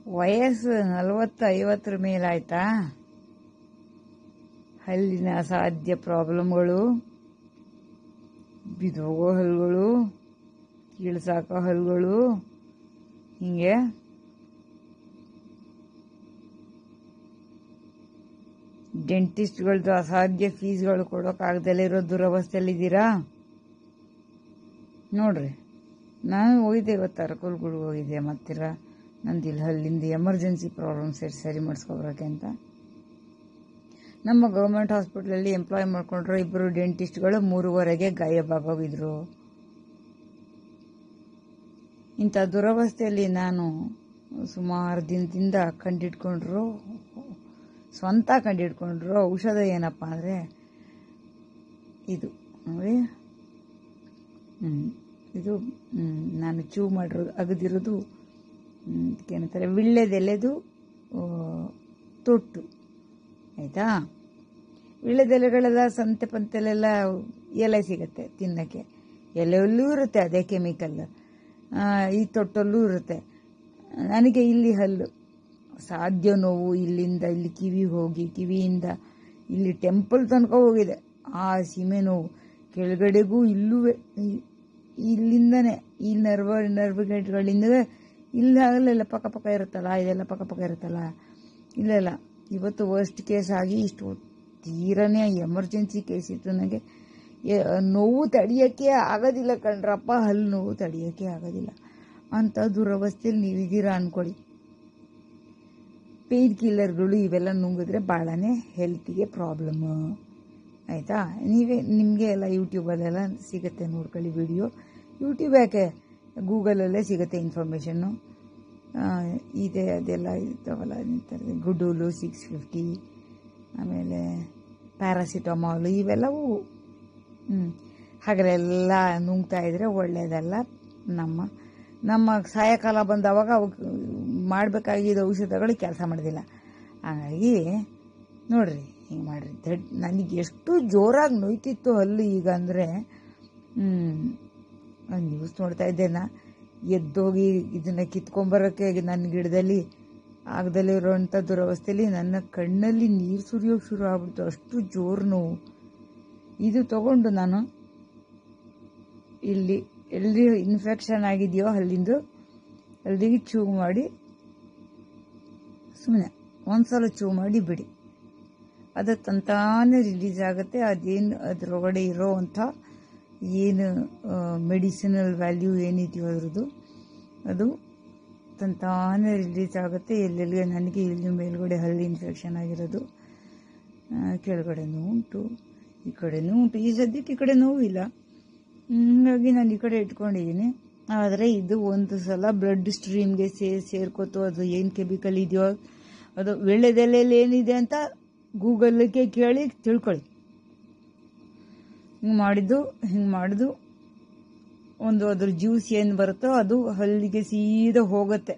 ವಯಸ್ಸು 40-50 ಮೇಲಾಯ್ತಾ, ಹಲ್ಲಿನ ಅಸಾಧ್ಯ ಪ್ರಾಬ್ಲಮ್ಗಳು, ಬಿದೋಗೋ ಹಲ್ಲುಗಳು, ಕೀಳ್ಸಾಕೋ ಹಲ್ಲುಗಳು, ಹಿಂಗೆ ಡೆಂಟಿಸ್ಟ್ಗಳದ್ದು ಅಸಾಧ್ಯ ಫೀಸ್ಗಳು ಕೊಡೋಕ್ಕಾಗ್ದಲೇ ಇರೋ ದುರವಸ್ಥೆಯಲ್ಲಿದ್ದೀರಾ ನೋಡ್ರಿ. ನಾನು ಹೋಗಿದ್ದೆ ಇವತ್ತು ಅರಕಲ್ಗೂಡ್ಗೆ ಹೋಗಿದ್ದೆ, ಮತ್ತಿರ ನಂದು ಇಲ್ಲಿ ಹಲ್ಲಿಂದ ಎಮರ್ಜೆನ್ಸಿ ಪ್ರಾಬ್ಲಮ್ಸ್ ಸರಿ ಮಾಡಿಸ್ಕೊಬರೋಕೆ ಅಂತ. ನಮ್ಮ ಗೌರ್ಮೆಂಟ್ ಹಾಸ್ಪಿಟ್ಲಲ್ಲಿ ಎಂಪ್ಲಾಯ್ ಮಾಡ್ಕೊಂಡ್ರು ಇಬ್ಬರು ಡೆಂಟಿಸ್ಟ್ಗಳು 3:15ಗೆ ಗಾಯಬಾಗೋಗಿದ್ರು. ಇಂಥ ದುರವಸ್ಥೆಯಲ್ಲಿ ನಾನು ಸುಮಾರು ದಿನದಿಂದ ಸ್ವಂತ ಕಂಡಿಡ್ಕೊಂಡ್ರು ಔಷಧ ಏನಪ್ಪ ಅಂದರೆ ಇದು ನೋಡಿ, ಇದು ನಾನು ಚೂ ಮಾಡಿರೋದು ಅಗದಿರೋದು ಏನಂತಾರೆ ವಿಳ್ಳೆದೆಲೆದು ತೊಟ್ಟು ಆಯಿತಾ. ವಿಳ್ಳೆದೆಲೆಗಳೆಲ್ಲ ಸಂತೆ ಪಂತೆಲೆಲ್ಲ ಎಲೆ ಸಿಗುತ್ತೆ ತಿನ್ನಕ್ಕೆ, ಎಲೆಯಲ್ಲೂ ಇರುತ್ತೆ ಅದೇ ಕೆಮಿಕಲ್, ಈ ತೊಟ್ಟಲ್ಲೂ ಇರುತ್ತೆ. ನನಗೆ ಇಲ್ಲಿ ಹಲ್ಲು ಸಾಧ್ಯ ನೋವು, ಇಲ್ಲಿಂದ ಇಲ್ಲಿ ಕಿವಿ ಹೋಗಿ ಕಿವಿಯಿಂದ ಇಲ್ಲಿ ಟೆಂಪಲ್ ತನಕ ಹೋಗಿದೆ ಆ ಸೀಮೆ ನೋವು, ಕೆಳಗಡೆಗೂ ಇಲ್ಲೂ ಇಲ್ಲಿಂದನೇ ಈ ನರ್ವ್ ಗೇಟ್ಗಳಿಂದಲೇ ಇಲ್ಲಿ ಆಗಲೆಲ್ಲ ಪಕ್ಕ ಇರುತ್ತಲ್ಲ, ಇದೆಲ್ಲ ಪಕ್ಕ ಇರುತ್ತಲ್ಲ, ಇಲ್ಲೆಲ್ಲ. ಇವತ್ತು ವರ್ಸ್ಟ್ ಕೇಸ್ ಆಗಿ ಇಷ್ಟು ತೀರನೇ ಎಮರ್ಜೆನ್ಸಿ ಕೇಸ್ ಇತ್ತು. ನನಗೆ ನೋವು ತಡೆಯೋಕ್ಕೆ ಆಗೋದಿಲ್ಲ ಕಣ್ರಪ್ಪ, ಹಲ್ಲು ನೋವು ತಡೆಯೋಕ್ಕೆ ಆಗೋದಿಲ್ಲ. ಅಂಥ ದುರವಸ್ಥೆಯಲ್ಲಿ ನೀವಿದ್ದೀರಾ ಅಂದ್ಕೊಳ್ಳಿ. ಪೇಯ್ನ್ ಕಿಲ್ಲರ್ಗಳು ಇವೆಲ್ಲ ನುಂಗಿದ್ರೆ ಭಾಳನೇ ಹೆಲ್ತಿಗೆ ಪ್ರಾಬ್ಲಮ್ಮು ಆಯಿತಾ. ನಿಮಗೆ ಎಲ್ಲ ಯೂಟ್ಯೂಬಲ್ಲೆಲ್ಲ ಸಿಗುತ್ತೆ, ನೋಡ್ಕೊಳ್ಳಿ ವಿಡಿಯೋ. ಯೂಟ್ಯೂಬ್ ಯಾಕೆ, ಗೂಗಲಲ್ಲೇ ಸಿಗುತ್ತೆ ಇನ್ಫಾರ್ಮೇಷನ್ನು. ಇದೆ ಅದೆಲ್ಲ ಇರ್ತಾವಲ್ಲ, ಗುಡೂಲು 650, ಆಮೇಲೆ ಪ್ಯಾರಾಸಿಟಮಾಲು, ಇವೆಲ್ಲವೂ ಹಾಗೆಲ್ಲ ನುಂಗ್ತಾ ಇದ್ರೆ ಒಳ್ಳೆಯದಲ್ಲ. ನಮ್ಮ ಸಾಯಂಕಾಲ ಬಂದವಾಗ ಅವು ಮಾಡಬೇಕಾಗಿದ್ದ ಔಷಧಗಳು ಕೆಲಸ ಮಾಡೋದಿಲ್ಲ. ಹಾಗಾಗಿ ನೋಡ್ರಿ, ಹಿಂಗೆ ಮಾಡಿರಿ. ನನಗೆ ಎಷ್ಟು ಜೋರಾಗಿ ನೋಯ್ತಿತ್ತು ಹಲ್ಲು ಈಗ ಅಂದರೆ, ನ್ಯೂಸ್ ನೋಡ್ತಾ ಇದ್ದೇನಾ, ಎದ್ದೋಗಿ ಇದನ್ನು ಕಿತ್ಕೊಂಬರೋಕ್ಕೆ ನನ್ನ ಗಿಡದಲ್ಲಿ ಆಗದಲ್ಲೇ ಇರೋವಂಥ ದುರವಸ್ಥೆಯಲ್ಲಿ ನನ್ನ ಕಣ್ಣಲ್ಲಿ ನೀರು ಸುರಿಯೋಕೆ ಶುರು ಆಗ್ಬಿಡ್ತು, ಅಷ್ಟು ಜೋರು ನೋವು. ಇದು ತಗೊಂಡು ನಾನು ಎಲ್ಲಿ ಇನ್ಫೆಕ್ಷನ್ ಆಗಿದೆಯೋ ಅಲ್ಲಿಗೆ ಚೂ ಮಾಡಿ ಸುಮ್ಮನೆ ಒಂದ್ಸಲ ಚೂ ಮಾಡಿ ಬಿಡಿ, ಅದು ತಂತಾನೇ ರಿಲೀಸ್ ಆಗುತ್ತೆ. ಅದೇನು ಅದರೊಳಗಡೆ ಇರೋವಂಥ ಏನು ಮೆಡಿಸಿನಲ್ ವ್ಯಾಲ್ಯೂ ಏನಿದೆಯೋ ಅದರದ್ದು ಅದು ತಂತಾನೇ ರಿಲೀಸ್ ಆಗುತ್ತೆ. ಎಲ್ಲೆಲ್ಲಿಗೆ ನನಗೆ ಇಲ್ಲಿ ಮೇಲ್ಗಡೆ ಹಲ್ಲು ಇನ್ಫೆಕ್ಷನ್ ಆಗಿರೋದು, ಕೆಳಗಡೆನೂ ಉಂಟು, ಈ ಕಡೆನೂ ಉಂಟು. ಈ ಸದ್ಯಕ್ಕೆ ಈ ಕಡೆ ನೋವಿಲ್ಲ, ಹಾಗಾಗಿ ನಾನು ಈ ಕಡೆ ಇಟ್ಕೊಂಡಿದ್ದೀನಿ. ಆದರೆ ಇದು ಒಂದು ಸಲ ಬ್ಲಡ್ ಸ್ಟ್ರೀಮ್ಗೆ ಸೇರ್ಕೋತು. ಅದು ಏನು ಕೆಮಿಕಲ್ ಇದೆಯೋ ಅದು ವಿಳ್ಳೆದೆಲೆಯಲ್ಲಿ ಏನಿದೆ ಅಂತ ಗೂಗಲ್ಗೆ ಕೇಳಿ ತಿಳ್ಕೊಳ್ಳಿ. ಹಿಂಗೆ ಮಾಡಿದ್ದು ಅದ್ರ ಜ್ಯೂಸ್ ಏನು ಬರುತ್ತೋ ಅದು ಹಲ್ಲಿಗೆ ಸೀದಾ ಹೋಗುತ್ತೆ.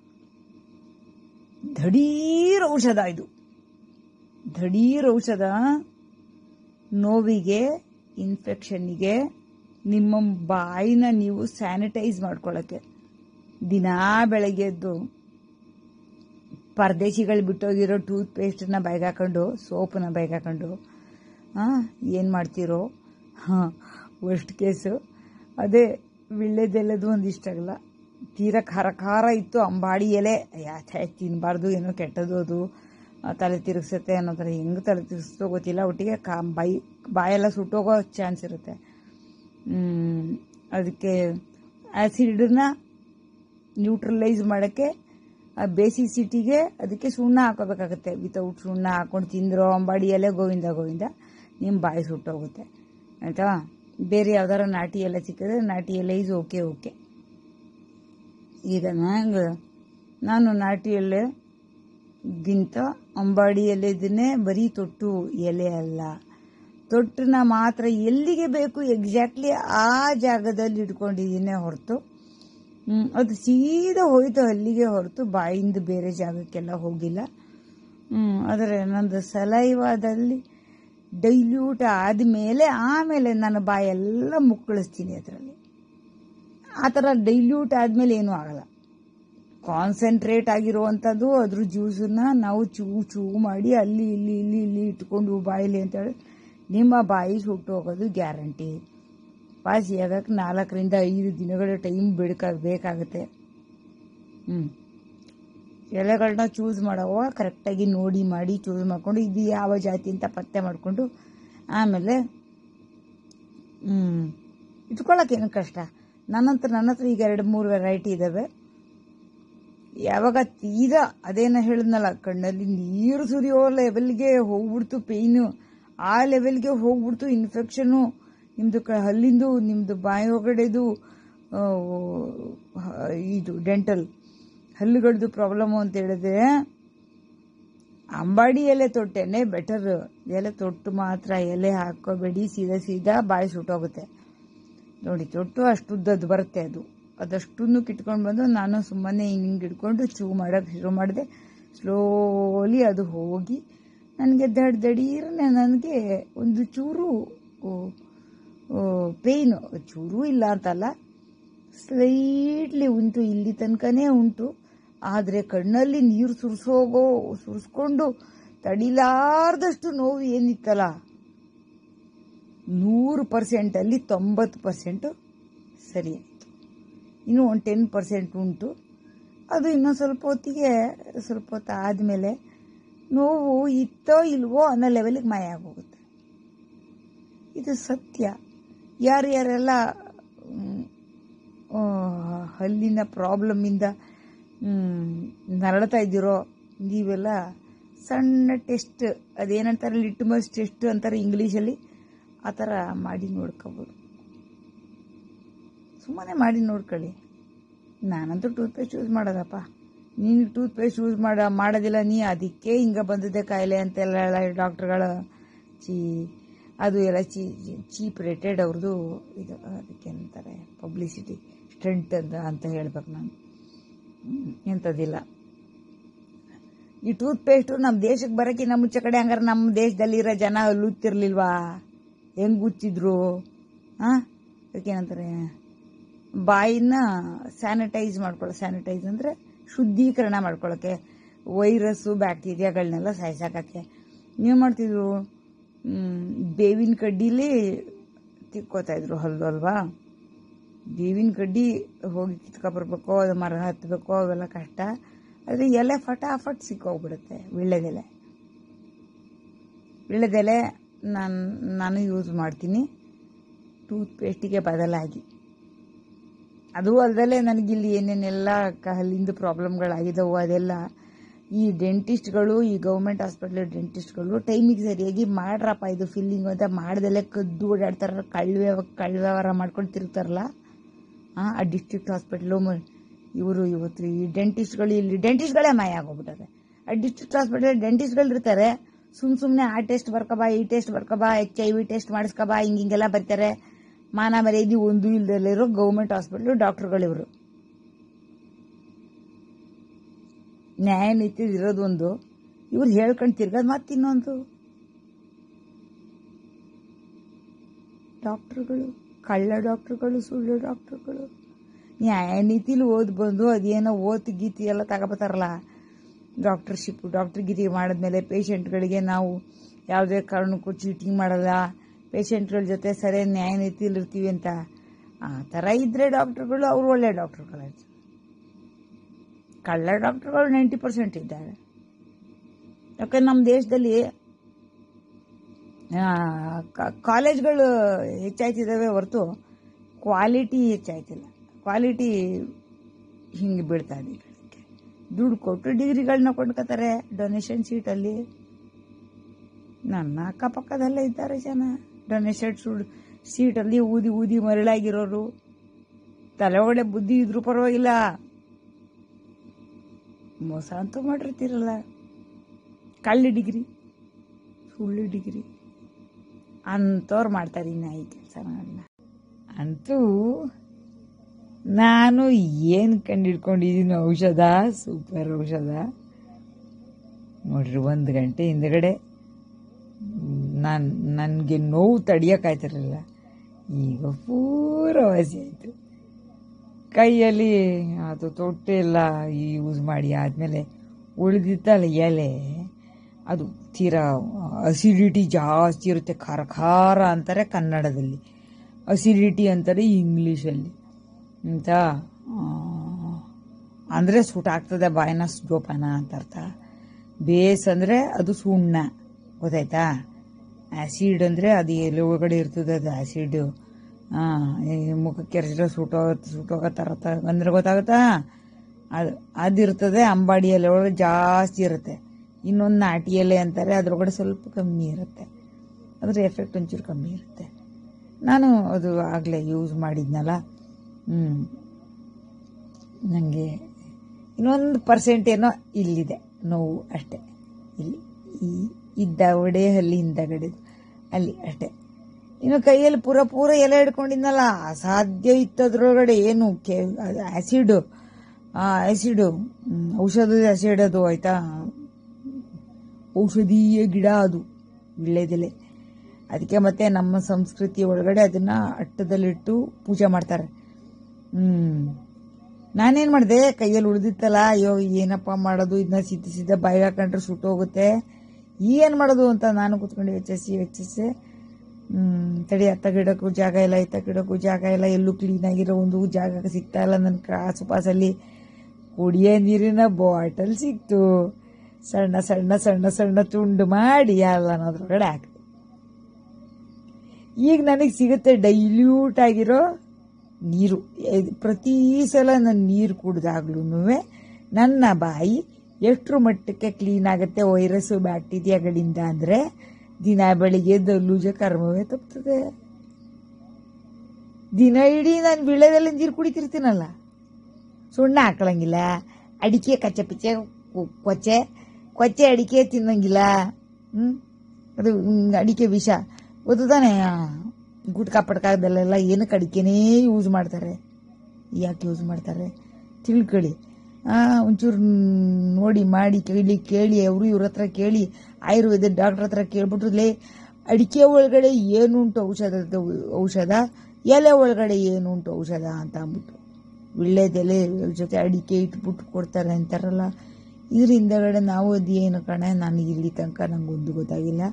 ಧಡೀರ್ ಔಷಧ ಇದು, ಧಡೀರ್ ಔಷಧ. ನೋವಿಗೆ, ಇನ್ಫೆಕ್ಷನ್ನಿಗೆ, ನಿಮ್ಮ ಬಾಯಿನ ನೀವು ಸ್ಯಾನಿಟೈಸ್ ಮಾಡ್ಕೊಳ್ಳೋಕ್ಕೆ ದಿನಾ ಬೆಳಗ್ಗೆ ಎದ್ದು ಪರದೇಶಿಗಳು ಬಿಟ್ಟೋಗಿರೋ ಟೂತ್ ಪೇಸ್ಟನ್ನ ಬಾಯಿಗೆ ಹಾಕೊಂಡು, ಸೋಪನ್ನ ಬಾಯಿಗೆ ಹಾಕೊಂಡು ಏನು ಮಾಡ್ತೀರೋ. ವರ್ಸ್ಟ್ ಕೇಸು ಅದೇ ವಿಳ್ಳೆದೆಲೆದು ಒಂದು ಇಷ್ಟಾಗಲ್ಲ, ತೀರಾ ಖಾರ ಇತ್ತು. ಅಂಬಾಡಿ ಎಲೆ ತಿನ್ನಬಾರ್ದು, ಏನೋ ಕೆಟ್ಟದು, ಅದು ತಲೆ ತಿರುಗಿಸುತ್ತೆ ಅನ್ನೋ ಥರ. ಹೆಂಗೆ ತಲೆ ತಿರುಗಿಸ್ತೋ ಗೊತ್ತಿಲ್ಲ, ಒಟ್ಟಿಗೆ ಬಾಯೆಲ್ಲ ಸುಟ್ಟೋಗೋ ಚಾನ್ಸ್ ಇರುತ್ತೆ. ಅದಕ್ಕೆ ಆ್ಯಸಿಡನ್ನ ನ್ಯೂಟ್ರಲೈಸ್ ಮಾಡೋಕ್ಕೆ ಬೇಸಿಸಿಟಿಗೆ ಅದಕ್ಕೆ ಸುಣ್ಣ ಹಾಕೋಬೇಕಾಗತ್ತೆ. ವಿತೌಟ್ ಸುಣ್ಣ ಹಾಕೊಂಡು ತಿಂದ್ರೋ ಅಂಬಾಡಿ ಎಲೆ ಗೋವಿಂದ ನಿಮ್ಮ ಬಾಯಿ ಸುಟ್ಟೋಗುತ್ತೆ ಆಯಿತಾ. ಬೇರೆ ಯಾವ್ದಾರ ನಾಟಿ ಎಲೆ ಸಿಕ್ಕಿದ್ರೆ ನಾಟಿ ಎಲೆ ಈಸ್ ಓಕೆ. ಈಗ ನಾನು ನಾಟಿ ಎಲೆಗಿಂತ ಅಂಬಾಡಿ ಎಲೆದನ್ನೇ ಬರೀ ತೊಟ್ಟು ಎಲೆ ಅಲ್ಲ, ತೊಟ್ಟನ್ನ ಮಾತ್ರ ಎಲ್ಲಿಗೆ ಬೇಕು ಎಕ್ಸಾಕ್ಟ್ಲಿ ಆ ಜಾಗದಲ್ಲಿ ಇಟ್ಕೊಂಡಿದ್ದೀನಿ ಹೊರತು ಅದು ಸೀದಾ ಹೋಯ್ತು ಅಲ್ಲಿಗೆ ಹೊರತು ಬಾಯಿಂದ ಬೇರೆ ಜಾಗಕ್ಕೆಲ್ಲ ಹೋಗಿಲ್ಲ. ಆದರೆ ನಂದು ಸಲೈವಾದಲ್ಲಿ ಡೈಲ್ಯೂಟ್ ಆದಮೇಲೆ ಆಮೇಲೆ ನಾನು ಬಾಯೆಲ್ಲ ಮುಕ್ಕಳಿಸ್ತೀನಿ ಅದರಲ್ಲಿ. ಆ ಥರ ಡೈಲ್ಯೂಟ್ ಆದಮೇಲೆ ಏನೂ ಆಗಲ್ಲ. ಕಾನ್ಸಂಟ್ರೇಟ್ ಆಗಿರುವಂಥದ್ದು ಅದ್ರ ಜ್ಯೂಸನ್ನ ನಾವು ಚೂ ಮಾಡಿ ಅಲ್ಲಿ ಇಲ್ಲಿ ಇಲ್ಲಿ ಇಲ್ಲಿ ಇಟ್ಕೊಂಡು ಬಾಯಿಲಿ ಅಂತೇಳಿ ನಿಮ್ಮ ಬಾಯಿ ಸುಟ್ಟು ಹೋಗೋದು ಗ್ಯಾರಂಟಿ. ವಾಸಿ ಆಗಕ್ಕೆ 4ರಿಂದ 5 ದಿನಗಳ ಟೈಮ್ ಬೇಕಾಗುತ್ತೆ. ಎಲೆಗಳನ್ನ ಚೂಸ್ ಮಾಡೋವಾಗ ಕರೆಕ್ಟಾಗಿ ನೋಡಿ ಮಾಡಿ ಚೂಸ್ ಮಾಡಿಕೊಂಡು ಇದು ಯಾವ ಜಾತಿ ಅಂತ ಪತ್ತೆ ಮಾಡಿಕೊಂಡು ಆಮೇಲೆ ಇಟ್ಕೊಳ್ಳೋಕ್ಕೇನು ಕಷ್ಟ. ನನ್ನ ಹತ್ರ ಈಗ 2-3 ವೆರೈಟಿ ಇದ್ದಾವೆ. ಯಾವಾಗ ತೀರಾ ಅದೇನ ಹೇಳಿದ್ನಲ್ಲ, ಕಣ್ಣಲ್ಲಿ ನೀರು ಸುರಿಯೋ ಲೆವೆಲ್ಗೆ ಹೋಗ್ಬಿಡ್ತು ಪೇಯ್ನು, ಆ ಲೆವೆಲ್ಗೆ ಹೋಗ್ಬಿಡ್ತು ಇನ್ಫೆಕ್ಷನು, ನಿಮ್ಮದು ಹಲ್ಲಿಂದು, ನಿಮ್ಮದು ಬಾಯಿ ಒಳಗಡೆದು ಇದು ಡೆಂಟಲ್ ಹಲ್ಲುಗಳದ್ದು ಪ್ರಾಬ್ಲಮ್ಮು ಅಂತ ಹೇಳಿದ್ರೆ ಅಂಬಾಡಿ ಎಲೆ ತೊಟ್ಟೆನೆ ಬೆಟರ್. ಎಲೆ ತೊಟ್ಟು ಮಾತ್ರ ಎಲೆ ಹಾಕೋಬೇಡಿ, ಸೀದಾ ಬಾಯಿ ಸುಟ್ಟೋಗುತ್ತೆ. ನೋಡಿ, ತೊಟ್ಟು ಅಷ್ಟುದ್ದದ್ದು ಬರುತ್ತೆ, ಅದಷ್ಟನ್ನು ಕಿಟ್ಕೊಂಡು ಬಂದು ನಾನು ಸುಮ್ಮನೆ ಹಿಂಗೆ ಇಟ್ಕೊಂಡು ಚೂ ಮಾಡೋಕ್ಕೆ ಶುರು ಮಾಡಿದೆ. ಸ್ಲೋಲಿ ಅದು ಹೋಗಿ ನನಗೆ ದಡೀರನೆ ನನಗೆ ಒಂದು ಚೂರು ಪೇಯ್ನು, ಚೂರು ಇಲ್ಲ ಅಂತಲ್ಲ, ಸ್ಲೈಟ್ಲಿ ಉಂಟು, ಇಲ್ಲಿ ತನಕನೇ ಉಂಟು. ಆದರೆ ಕಣ್ಣಲ್ಲಿ ನೀರು ಸುರಿಸ್ಕೊಂಡು ತಡಿಲಾರ್ದಷ್ಟು ನೋವು ಏನಿತ್ತಲ್ಲ, 100%ಅಲ್ಲಿ 90% ಸರಿ ಆಯಿತು. ಇನ್ನೂ ಒಂದು 10% ಉಂಟು. ಅದು ಇನ್ನೊಂದು ಸ್ವಲ್ಪ ಹೊತ್ತು ಆದಮೇಲೆ ನೋವು ಇತ್ತೋ ಇಲ್ವೋ ಅನ್ನೋ ಲೆವೆಲಿಗೆ ಮಾಯ ಆಗೋಗುತ್ತೆ. ಇದು ಸತ್ಯ. ಯಾರ್ಯಾರೆಲ್ಲ ಹಲ್ಲಿನ ಪ್ರಾಬ್ಲಮ್ಮಿಂದ ನರಳ್ತಾ ಇದ್ದೀರೋ ನೀವೆಲ್ಲ ಸಣ್ಣ ಟೆಸ್ಟ್, ಅದೇನಂತಾರೆ ಲಿಟ್ಮಸ್ ಟೆಸ್ಟ್ ಅಂತಾರೆ ಇಂಗ್ಲೀಷಲ್ಲಿ, ಆ ಥರ ಮಾಡಿ ನೋಡ್ಕೋಬೋದು. ಸುಮ್ಮನೆ ಮಾಡಿ ನೋಡ್ಕೊಳ್ಳಿ. ನಾನಂತೂ ಟೂತ್ಪೇಸ್ಟ್ ಯೂಸ್ ಮಾಡೋದಪ್ಪ. ನೀನು ಟೂತ್ಪೇಸ್ಟ್ ಯೂಸ್ ಮಾಡೋದಿಲ್ಲ, ನೀ ಅದಕ್ಕೆ ಹಿಂಗೆ ಬಂದಿದೆ ಕಾಯಿಲೆ ಅಂತೆಲ್ಲ ಡಾಕ್ಟ್ರುಗಳು ಅದು ಎಲ್ಲ ಚೀಪ್ ರೇಟೆಡ್ ಅವ್ರದ್ದು ಇದು, ಅದಕ್ಕೆ ಅಂತಾರೆ ಪಬ್ಲಿಸಿಟಿ ಸ್ಟಂಟ್ ಅಂತ ಹೇಳ್ಬೇಕು ನಾನು. ಎಂಥದ್ದಿಲ್ಲ. ಈ ಟೂತ್ಪೇಸ್ಟು ನಮ್ಮ ದೇಶಕ್ಕೆ ಬರೋಕ್ಕಿಂತ ಮುಂಚೆ ಕಡೆ ಹಂಗಾರೆ ನಮ್ಮ ದೇಶದಲ್ಲಿರೋ ಜನ ಹಲ್ಲುತ್ತಿರ್ಲಿಲ್ವಾ? ಹೆಂಗೆ ಗುಚ್ಚಿದ್ರು? ಅದಕ್ಕೇನಂತಾರೆ, ಬಾಯಿನ ಸ್ಯಾನಿಟೈಸ್ ಸ್ಯಾನಿಟೈಸ್ ಅಂದರೆ ಶುದ್ಧೀಕರಣ ಮಾಡ್ಕೊಳ್ಳೋಕ್ಕೆ, ವೈರಸ್ಸು ಬ್ಯಾಕ್ಟೀರಿಯಾಗಳನ್ನೆಲ್ಲ ಸಾಯಿಸಾಕಕ್ಕೆ ನೀವು ಮಾಡ್ತಿದ್ರು. ಬೇವಿನ ಕಡ್ಡಿಲಿ ತಿಕ್ಕೋತಾ ಇದ್ರು ಹಲ್ಲು ಅಲ್ವಾ? ಬೇವಿನ ಕಡ್ಡಿ ಹೋಗಿ ಕಿತ್ಕೊಬರ್ಬೇಕು, ಅದು ಮರ ಹತ್ತಬೇಕು, ಅವೆಲ್ಲ ಕಷ್ಟ. ಆದರೆ ಎಲೆ ಫಟಾಫಟ್ ಸಿಕ್ಕೋಗ್ಬಿಡುತ್ತೆ. ವೀಳ್ಯದೆಲೆ ನಾನು ಯೂಸ್ ಮಾಡ್ತೀನಿ ಟೂತ್ಪೇಸ್ಟಿಗೆ ಬದಲಾಗಿ. ಅದು ಅಲ್ಲದೆ ನನಗಿಲ್ಲಿ ಏನೇನೆಲ್ಲ ಹಲ್ಲಿಂದ ಪ್ರಾಬ್ಲಮ್ಗಳಾಗಿದ್ದವು ಅದೆಲ್ಲ ಈ ಡೆಂಟಿಸ್ಟ್ಗಳು, ಈ ಗೌರ್ಮೆಂಟ್ ಹಾಸ್ಪಿಟ್ಲ್ ಡೆಂಟಿಸ್ಟ್ಗಳು ಟೈಮಿಗೆ ಸರಿಯಾಗಿ ಮಾಡ್ರಪ್ಪ ಇದು ಫಿಲ್ಲಿಂಗ್ ಅಂತ ಮಾಡ್ದೆಲ್ಲ ಕದ್ದು ಓಡಾಡ್ತಾರ, ಕಳ್ವ್ಯವಹಾರ ಮಾಡ್ಕೊಂಡು ತಿರ್ತಾರಲ್ಲ. ಆ ಡಿಸ್ಟ್ರಿಕ್ಟ್ ಹಾಸ್ಪಿಟ್ಲು ಇವತ್ತು ಈ ಡೆಂಟಿಸ್ಟ್ಗಳು, ಇಲ್ಲಿ ಡೆಂಟಿಸ್ಟ್ಗಳೇ ಮಾಯ ಆಗೋಗ್ಬಿಟ್ಟಾರೆ. ಆ ಡಿಸ್ಟ್ರಿಕ್ಟ್ ಹಾಸ್ಪಿಟಲ್ ಡೆಂಟಿಸ್ಟ್ಗಳು ಇರ್ತಾರೆ, ಸುಮ್ಮನೆ ಆ ಟೆಸ್ಟ್ ಬರ್ಕೊಬಾ, ಈ ಟೆಸ್ಟ್ ಬರ್ಕೊಬಾ, HIV ಟೆಸ್ಟ್ ಮಾಡಿಸ್ಕೊಬಾ, ಹಿಂಗೆಲ್ಲ ಬರ್ತಾರೆ. ಮಾನ ಮರ್ಯಾದೆ ಒಂದು ಇಲ್ದಲ್ಲಿರೋ ಗೌರ್ಮೆಂಟ್ ಹಾಸ್ಪಿಟ್ಲು ಡಾಕ್ಟರ್ಗಳಿವರು. ನ್ಯಾಯ ನೀತಿ ಇರೋದು ಒಂದು, ಇವ್ರು ಹೇಳ್ಕೊಂಡು ತಿರ್ಗೋದು ಮತ್ತಿನ್ನೊಂದು. ಡಾಕ್ಟರ್ಗಳು ಕಳ್ಳ ಡಾಕ್ಟರ್ಗಳು, ಸುಳ್ಳು ಡಾಕ್ಟರ್ಗಳು. ನ್ಯಾಯ ನೀತಿಲಿ ಬಂದು ಅದೇನೋ ಗೀತಿ ಎಲ್ಲ ತಗೋಬತ್ತಾರಲ್ಲ, ಡಾಕ್ಟರ್ ಗಿರಿ ಮಾಡಿದ್ಮೇಲೆ ಪೇಷಂಟ್ಗಳಿಗೆ ನಾವು ಯಾವುದೇ ಕಾರಣಕ್ಕೂ ಚೀಟಿಂಗ್ ಮಾಡಲ್ಲ, ಪೇಷಂಟ್ಗಳ ಜೊತೆ ಸರಿಯಾದ ನ್ಯಾಯ ನೀತಿಯಲ್ಲಿ ಇರ್ತೀವಿ ಅಂತ. ಆ ಥರ ಇದ್ರೆ ಡಾಕ್ಟರ್ಗಳು ಅವ್ರು ಒಳ್ಳೆ ಡಾಕ್ಟರ್ಗಳು. ಕಳ್ಳ ಡಾಕ್ಟರ್ಗಳು 90% ಇದ್ದಾರೆ. ಯಾಕಂದ್ರೆ ನಮ್ಮ ದೇಶದಲ್ಲಿ ಕಾಲೇಜ್ಗಳು ಹೆಚ್ಚಾಯ್ತಿದ್ದಾವೆ ಹೊರತು ಕ್ವಾಲಿಟಿ ಹೆಚ್ಚಾಯ್ತಿಲ್ಲ. ಕ್ವಾಲಿಟಿ ಹಿಂಗೆ ಬೀಳ್ತಾ ಇದೆ. ದುಡ್ಡು ಕೊಟ್ಟು ಡಿಗ್ರಿಗಳನ್ನ ಕೊಂಡ್ಕೋತಾರೆ ಡೊನೇಷನ್ ಶೀಟಲ್ಲಿ. ನನ್ನ ಅಕ್ಕಪಕ್ಕದಲ್ಲೇ ಇದ್ದಾರೆ ಜನ ಡೊನೇಷನ್ ಶೀಟಲ್ಲಿ ಊದಿ ಮರಳಾಗಿರೋರು. ತಲೆ ಒಳ್ಳೆ ಬುದ್ಧಿ ಇದ್ರೂ ಪರವಾಗಿಲ್ಲ, ಮೋಸ ಅಂತೂ ಮಾಡಿರ್ತೀರಲ್ಲ. ಕಳ್ಳ ಡಿಗ್ರಿ, ಸುಳ್ಳು ಡಿಗ್ರಿ ಅಂಥವ್ರು ಮಾಡ್ತಾರೆ ಇನ್ನು ಈ ಕೆಲಸಗಳನ್ನ. ಅಂತೂ ನಾನು ಏನು ಕಂಡಿಡ್ಕೊಂಡಿದ್ದೀನಿ ಔಷಧ, ಸೂಪರ್ ಔಷಧ ನೋಡ್ರಿ. 1 ಗಂಟೆ ಹಿಂದಗಡೆ ನನಗೆ ನೋವು ತಡಿಯೋಕ್ಕಾಯ್ತಿರಲಿಲ್ಲ, ಈಗ ಪೂರ ವಾಸಿ ಆಯಿತು. ಕೈಯಲ್ಲಿ ಅದು ತೊಟ್ಟೆಲ್ಲ ಯೂಸ್ ಮಾಡಿ ಆದಮೇಲೆ ಉಳಿದಿತ್ತಲ್ಲ ಎಲೆ, ಅದು ತೀರಾ ಅಸಿಡಿಟಿ ಜಾಸ್ತಿ ಇರುತ್ತೆ. ಖಾರ ಖಾರ ಅಂತಾರೆ ಕನ್ನಡದಲ್ಲಿ, ಅಸಿಡಿಟಿ ಅಂತಾರೆ ಇಂಗ್ಲೀಷಲ್ಲಿ ಅಂತ. ಅಂದರೆ ಸುಟ್ಟಾಗ್ತದೆ ಬಾಯಿನ ಜೋಪಾನ ಅಂತ ಅರ್ಥ. ಬೇಸ್ ಅಂದರೆ ಅದು ಸುಣ್ಣ, ಗೊತ್ತಾಯ್ತಾ? ಆ್ಯಸಿಡ್ ಅಂದರೆ ಅದು ಎಲೆ ಒಳಗಡೆ ಇರ್ತದೆ, ಅದು ಆ್ಯಸಿಡು. ಮುಖಕ್ಕೆ ಎರಚಿದ್ರೆ ಸುಟ್ಟೋಗೋ ಥರ ಅಂದರೆ ಗೊತ್ತಾಗುತ್ತಾ? ಅದಿರ್ತದೆ. ಅಂಬಾಡಿ ಎಲೆ ಒಳಗೆ ಜಾಸ್ತಿ ಇರುತ್ತೆ. ಇನ್ನೊಂದು ನಾಟಿ ಎಲೆ ಅಂತಾರೆ, ಅದರೊಳಗಡೆ ಸ್ವಲ್ಪ ಕಮ್ಮಿ ಇರುತ್ತೆ, ಅದ್ರ ಎಫೆಕ್ಟ್ ಒಂಚೂರು ಕಮ್ಮಿ ಇರುತ್ತೆ. ನಾನು ಅದು ಆಗಲೇ ಯೂಸ್ ಮಾಡಿದ್ನಲ್ಲ, ನನಗೆ ಇನ್ನೊಂದು ಪರ್ಸೆಂಟ್ ಏನೋ ಇಲ್ಲಿದೆ ನೋವು ಅಷ್ಟೆ. ಇಲ್ಲಿ ಇದ್ದ ಒಡೆ ಅಲ್ಲಿ ಹಿಂದಗಡೆ ಅಲ್ಲಿ ಅಷ್ಟೆ. ಇನ್ನು ಕೈಯಲ್ಲಿ ಪೂರ ಎಲೆ ಹಿಡ್ಕೊಂಡಿದ್ನಲ್ಲ, ಅಸಾಧ್ಯ ಇತ್ತದ್ರೊಳಗಡೆ. ಏನು ಆ್ಯಸಿಡು ಔಷಧದ ಆ್ಯಸಿಡ್ ಅದು, ಆಯ್ತಾ? ಔಷಧೀಯ ಗಿಡ ಅದು ವೀಳ್ಯದೆಲೆ. ಅದಕ್ಕೆ ಮತ್ತೆ ನಮ್ಮ ಸಂಸ್ಕೃತಿ ಒಳಗಡೆ ಅದನ್ನ ಅಟ್ಟದಲ್ಲಿಟ್ಟು ಪೂಜೆ ಮಾಡ್ತಾರೆ. ನಾನೇನು ಮಾಡಿದೆ, ಕೈಯಲ್ಲಿ ಉಳಿದಿತ್ತಲ್ಲ, ಅಯ್ಯೋ ಏನಪ್ಪ ಮಾಡೋದು, ಇದನ್ನ ಸಿದ್ಧ ಬಾಯಿಗೆ ಹಾಕೊಂಡ್ರೆ ಸುಟ್ಟೋಗುತ್ತೆ, ಏನು ಮಾಡೋದು ಅಂತ ನಾನು ಕೂತ್ಕೊಂಡು ಯೋಚಿಸಿ ತಡಿ, ಅತ್ತಗಿಡಕ್ಕೂ ಜಾಗ ಇಲ್ಲ, ಇತ್ತಗಿಡಕ್ಕೂ ಜಾಗ ಇಲ್ಲ, ಎಲ್ಲೂ ಕ್ಲೀನಾಗಿರೋ ಒಂದು ಜಾಗ ಸಿಗ್ತಾ ಇಲ್ಲ. ನನ್ನ ಆಸುಪಾಸಲ್ಲಿ ಕುಡಿಯೋ ನೀರಿನ ಬಾಟಲ್ ಸಿಕ್ತು. ಸಣ್ಣ ಸಣ್ಣ ಸಣ್ಣ ಸಣ್ಣ ತುಂಡು ಮಾಡಿ ಎಲ್ಲನದ್ರೊಳಗಡೆ ಹಾಕಿದೆ. ಈಗ ನನಗೆ ಸಿಗುತ್ತೆ ಡೈಲ್ಯೂಟ್ ಆಗಿರೋ ನೀರು. ಪ್ರತಿ ಸಲ ನಾನು ನೀರು ಕುಡ್ದಾಗ್ಲೂ ನನ್ನ ಬಾಯಿ ಎಷ್ಟರ ಮಟ್ಟಕ್ಕೆ ಕ್ಲೀನ್ ಆಗುತ್ತೆ ವೈರಸ್ಸು ಬ್ಯಾಕ್ಟೀರಿಯಾಗಳಿಂದ ಅಂದರೆ, ದಿನ ಬೆಳಿಗ್ಗೆ ದಲ್ಲೂಜ ಕರ್ಮವೇ ತಪ್ತದೆ. ದಿನ ಇಡೀ ನಾನು ವೀಳ್ಯದೆಲೆ ನೀರು ಕುಡಿತಿರ್ತೀನಲ್ಲ, ಸುಣ್ಣ ಹಾಕೊಳಂಗಿಲ್ಲ, ಅಡಿಕೆ ಕಚ್ಚೆ ಪಿಚ್ಚೆ ಕೊಚ್ಚೆ ಅಡಿಕೆ ತಿನ್ನಂಗಿಲ್ಲ. ಅದು ಅಡಿಕೆ ವಿಷ ಗೊತ್ತಾನೆ. ಗುಟ್ಕಾ ಪಟ್ಕಾದಲ್ಲೆಲ್ಲ ಏನಕ್ಕೆ ಅಡಿಕೆನೇ ಯೂಸ್ ಮಾಡ್ತಾರೆ, ಯಾಕೆ ಯೂಸ್ ಮಾಡ್ತಾರೆ ತಿಳ್ಕೊಳ್ಳಿ. ಒಂಚೂರು ನೋಡಿ ಮಾಡಿ ಕೇಳಿ ಅವರು ಇವ್ರ ಹತ್ರ ಕೇಳಿ, ಆಯುರ್ವೇದ ಡಾಕ್ಟರ್ ಹತ್ರ ಕೇಳ್ಬಿಟ್ರಲ್ಲೇ ಅಡಿಕೆ ಒಳಗಡೆ ಏನುಂಟು ಔಷಧ, ಎಲೆ ಒಳಗಡೆ ಏನುಂಟು ಔಷಧ ಅಂತ ಅಂದ್ಬಿಟ್ಟು ವೀಳ್ಯದೆಲೆ ಜೊತೆ ಅಡಿಕೆ ಇಟ್ಬಿಟ್ಟು ಕೊಡ್ತಾರೆ ಅಂತಾರಲ್ಲ. ಇದ್ರ ಹಿಂದಗಡೆ ನಾವು ಅದೇನು ಕಣೆ, ನನಗೆ ಇಲ್ಲಿ ತನಕ ನಂಗೊಂದು ಗೊತ್ತಾಗಿಲ್ಲ.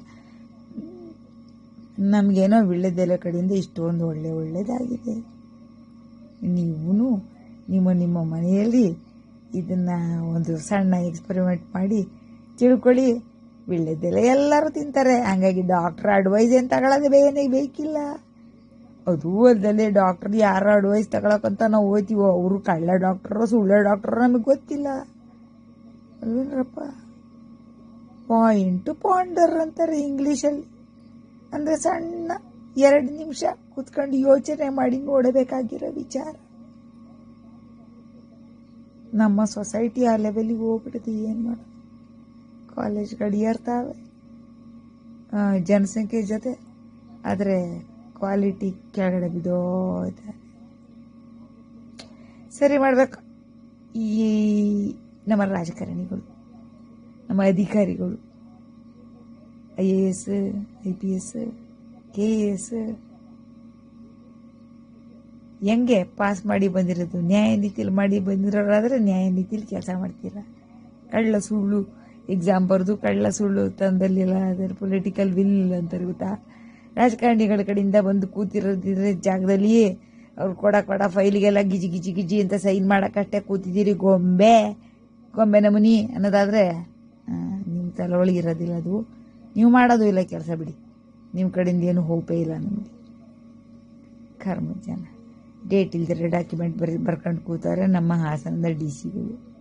ನಮಗೇನೋ ವೀಳ್ಯದೆಲೆ ಕಡೆಯಿಂದ ಇಷ್ಟೊಂದು ಒಳ್ಳೇದಾಗಿದೆ. ನೀವು ನಿಮ್ಮ ಮನೆಯಲ್ಲಿ ಇದನ್ನು ಒಂದು ಸಣ್ಣ ಎಕ್ಸ್ಪೆರಿಮೆಂಟ್ ಮಾಡಿ ತಿಳ್ಕೊಳ್ಳಿ. ವೀಳ್ಯದೆಲೆ ಎಲ್ಲರೂ ತಿಂತಾರೆ, ಹಂಗಾಗಿ ಡಾಕ್ಟ್ರ್ ಅಡ್ವೈಸ್ ಏನು ತಗೊಳ್ಳೋದು ಬೇಕಿಲ್ಲ. ಅದು ಅಲ್ಲದೆ ಡಾಕ್ಟ್ರ್ ಯಾರ ಅಡ್ವೈಸ್ ತಗೊಳಕಂತ ನಾವು ಹೋಗ್ತೀವೋ ಅವರು ಕಳ್ಳ ಡಾಕ್ಟ್ರೋ ಸುಳ್ಳ ಡಾಕ್ಟ್ರೋ ನಮಗೆ ಗೊತ್ತಿಲ್ಲ ಅಲ್ವೇನ್ರಪ್ಪ. ಪಾಯಿಂಟ್ ಪಾಂಡರ್ ಅಂತಾರೆ ಇಂಗ್ಲೀಷಲ್ಲಿ. ಅಂದರೆ ಸಣ್ಣ 2 ನಿಮಿಷ ಕೂತ್ಕೊಂಡು ಯೋಚನೆ ಮಾಡಿ ನೋಡಬೇಕಾಗಿರೋ ವಿಚಾರ. ನಮ್ಮ ಸೊಸೈಟಿ ಆ ಲೆವೆಲಿಗೆ ಹೋಗ್ಬಿಟ್ಟಿದೆ. ಏನು ಮಾಡೋದು, ಕಾಲೇಜ್ಗಳು ಏರ್ತಾವೆ ಜನಸಂಖ್ಯೆ ಜೊತೆ, ಆದರೆ ಕ್ವಾಲಿಟಿ ಕೆಳಗಡೆ ಬಿದ್ದೋಯ್ತಾರೆ. ಸರಿ ಮಾಡಬೇಕು. ಈ ನಮ್ಮ ರಾಜಕಾರಣಿಗಳು, ನಮ್ಮ ಅಧಿಕಾರಿಗಳು, IAS IPS KAS ಹೆಂಗೆ ಪಾಸ್ ಮಾಡಿ ಬಂದಿರೋದು, ನ್ಯಾಯ ನೀತಿಲಿ ಮಾಡಿ ಬಂದಿರೋರಾದರೆ ನ್ಯಾಯ ನೀತಿಲಿ ಕೆಲಸ ಮಾಡ್ತೀರಾ. ಕಳ್ಳ ಸುಳ್ಳು ಎಕ್ಸಾಮ್ ಬರೆದು ಕಳ್ಳ ಸುಳ್ಳು ತಂದಲ್ಲಿಲ್ಲ, ಅದರ ಪೊಲಿಟಿಕಲ್ ವಿಲ್ ಅಂತಾರೆ ಗೊತ್ತಾ. ರಾಜಕಾರಣಿಗಳ ಕಡೆಯಿಂದ ಬಂದು ಕೂತಿರೋದಿದ್ರೆ ಜಾಗದಲ್ಲಿಯೇ ಅವ್ರು ಕೊಡ ಫೈಲಿಗೆಲ್ಲ ಗಿಜಿ ಅಂತ ಸೈನ್ ಮಾಡೋಕ್ಕಷ್ಟೇ ಕೂತಿದ್ದೀರಿ. ಗೊಂಬೆ ನಮೂನಿ ಅನ್ನೋದಾದರೆ ನಿಮ್ಮ ತಲೆ ಒಳಗೆ ಇರೋದಿಲ್ಲ. ಅದು ನೀವು ಮಾಡೋದು ಇಲ್ಲ ಕೆಲಸ ಬಿಡಿ. ನಿಮ್ಮ ಕಡೆಯಿಂದ ಏನು ಹೋಪೇ ಇಲ್ಲ ನಮಗೆ. ಕರ್ಮ ಜನ ಡೇಟ್ ಇಲ್ದಿರೋ ಡಾಕ್ಯುಮೆಂಟ್ ಬರ್ಕೊಂಡು ಕೂತಾರೆ ನಮ್ಮ ಹಾಸನದ DC ಗಳು.